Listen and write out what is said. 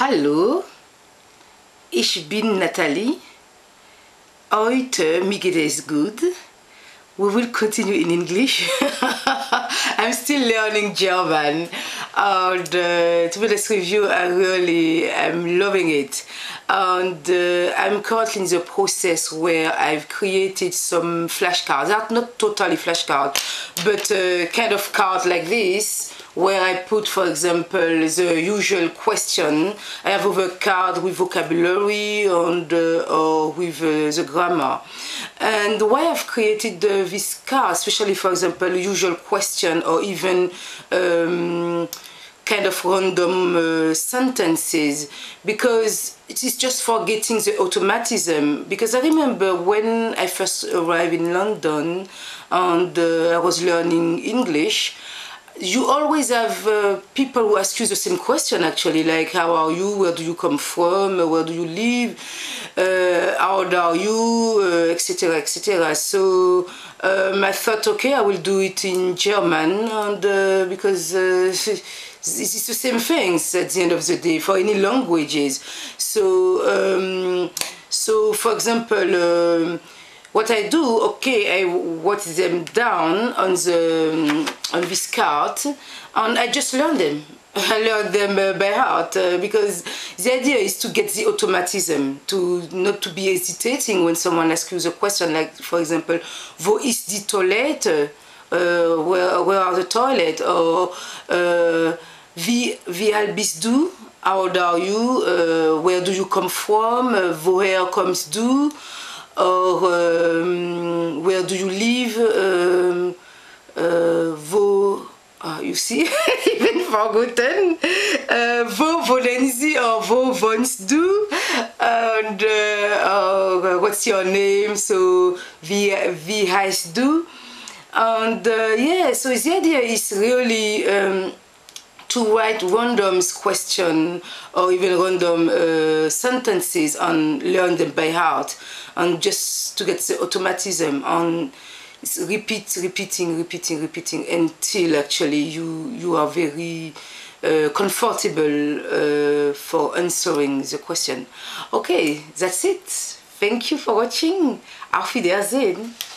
Hallo, ich bin Nathalie. Heute, mir geht es gut. We will continue in English. I'm still learning German, and to be honest with you, I'm loving it. And I'm currently in the process where I've created some flashcards. Not totally flashcards, but kind of cards like this, where I put, for example, the usual question. I have other card with vocabulary and or with the grammar. And why I've created this card, especially, for example, usual question or even kind of random sentences, because it is just for getting the automatism. Because I remember when I first arrived in London and I was learning English, you always have people who ask you the same question, actually, like how are you, where do you come from, where do you live, how old are you, etc, etc. So I thought, okay, I will do it in German, and because it's the same things at the end of the day for any languages. So so for example, what I do, okay, I write them down on this card, and I just learn them. I learn them by heart because the idea is to get the automatism, to not to be hesitating when someone asks you the question, like, for example, wo ist die Toilette? Where are the toilet? Or wie alt bist du? How old are you? Where do you come from? Woher kommst du? Or where do you live? You see, even forgotten. Wo wohnen Sie or wo wohnst du? And what's your name? So wie heißt du? And yeah, so the idea is really to write random question or even random sentences and learn them by heart, and just to get the automatism and repeating until actually you are very comfortable for answering the question. Okay, that's it. Thank you for watching. Auf Wiedersehen.